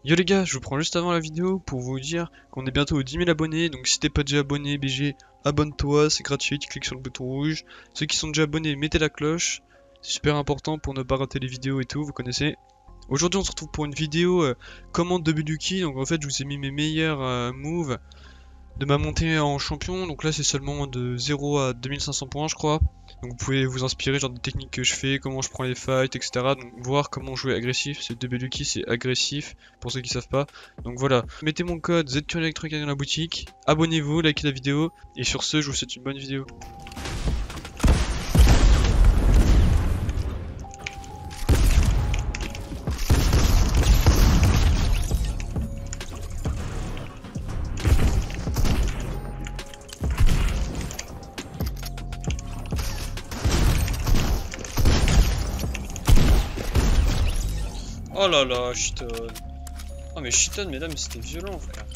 Yo les gars, je vous prends juste avant la vidéo pour vous dire qu'on est bientôt aux 10 000 abonnés, donc si t'es pas déjà abonné, BG, abonne-toi, c'est gratuit, tu cliques sur le bouton rouge. Ceux qui sont déjà abonnés, mettez la cloche, c'est super important pour ne pas rater les vidéos et tout, vous connaissez. Aujourd'hui on se retrouve pour une vidéo commande de Buduki, donc en fait je vous ai mis mes meilleurs moves de ma montée en champion, donc là c'est seulement de 0 à 2500 points je crois. Donc vous pouvez vous inspirer genre des techniques que je fais, comment je prends les fights, etc. Donc voir comment jouer agressif, c'est de Beluki, c'est agressif pour ceux qui savent pas. Donc voilà, mettez mon code ZTURElectric dans la boutique, abonnez-vous, likez la vidéo, et sur ce je vous souhaite une bonne vidéo. Oh là là, Shiton. Oh mais Shiton, mesdames, c'était violent, frère.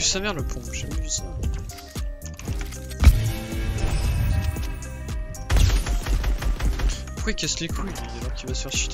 sa mère le pont, j'ai jamais vu ça. Pourquoi il casse les couilles lui, alors qu'il va se faire cheater?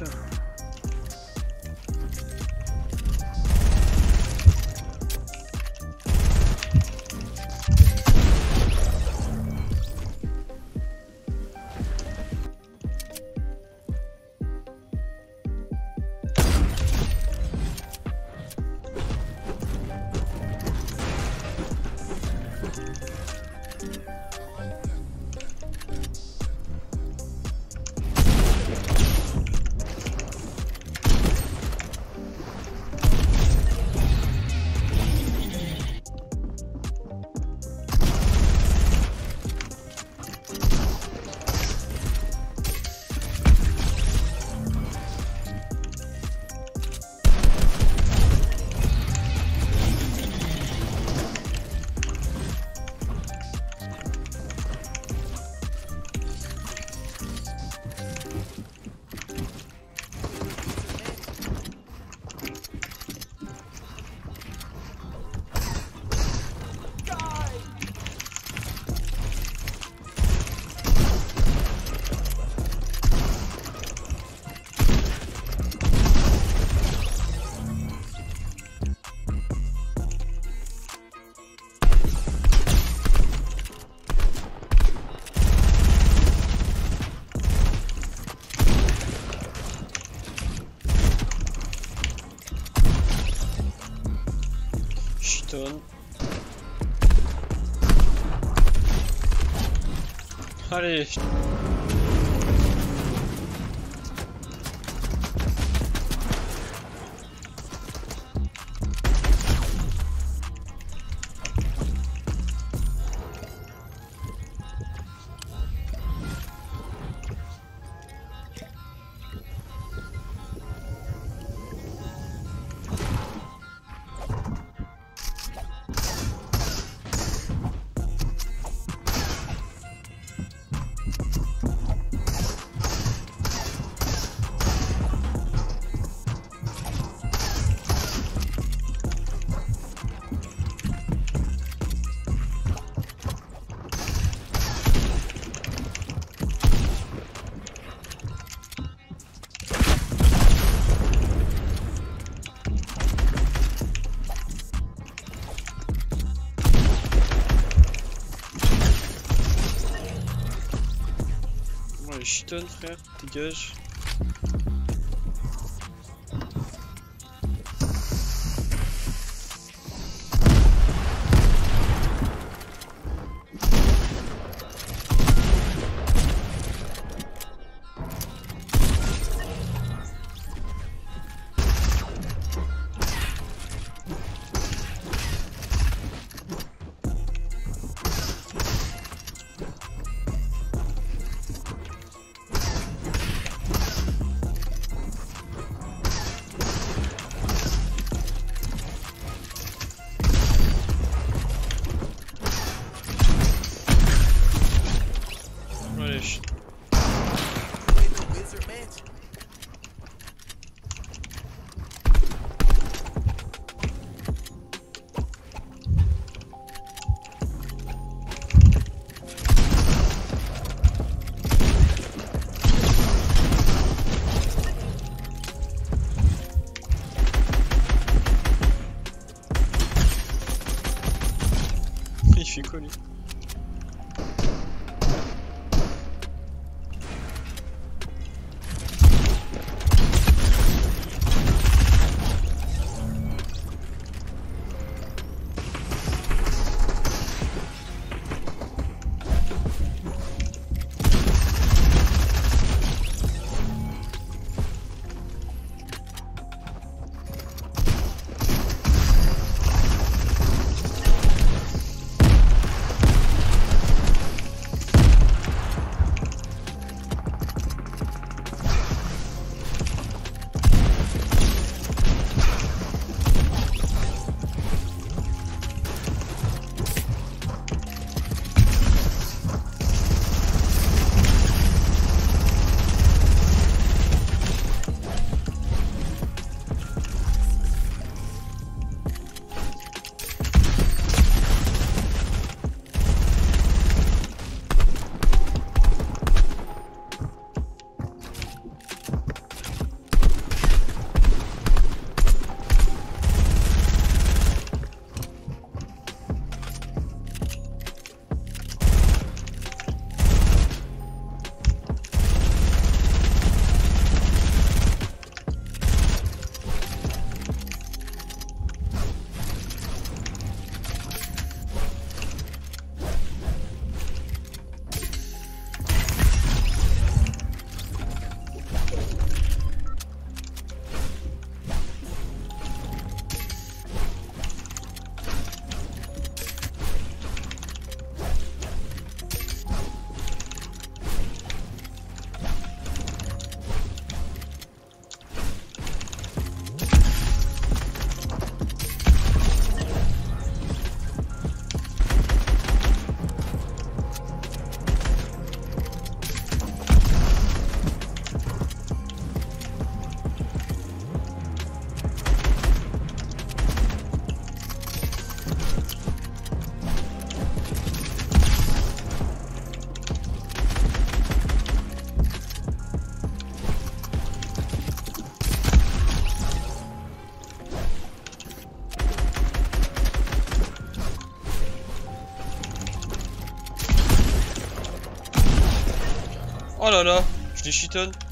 Allez. Shiton frère, dégage. Il fait quoi lui? Oh là là, je les chitonne.